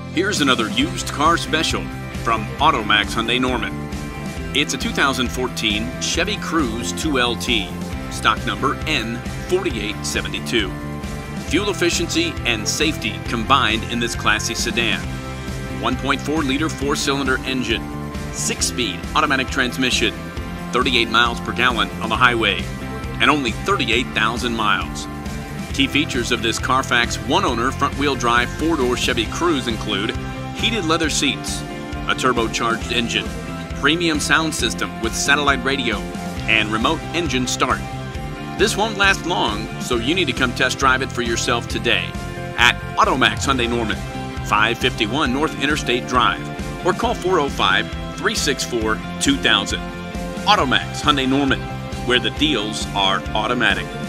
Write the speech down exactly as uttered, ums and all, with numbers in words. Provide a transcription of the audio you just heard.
Here's another used car special from Automax Hyundai Norman. It's a two thousand fourteen Chevy Cruze two L T, stock number N forty-eight seventy-two. Fuel efficiency and safety combined in this classy sedan. one point four liter four-cylinder engine, six-speed automatic transmission, thirty-eight miles per gallon on the highway, and only thirty-eight thousand miles. Key features of this Carfax one-owner front-wheel drive four-door Chevy Cruze include heated leather seats, a turbocharged engine, premium sound system with satellite radio, and remote engine start. This won't last long, so you need to come test drive it for yourself today at Automax Hyundai Norman, five fifty-one North Interstate Drive, or call four oh five, three six four, two thousand. Automax Hyundai Norman, where the deals are automatic.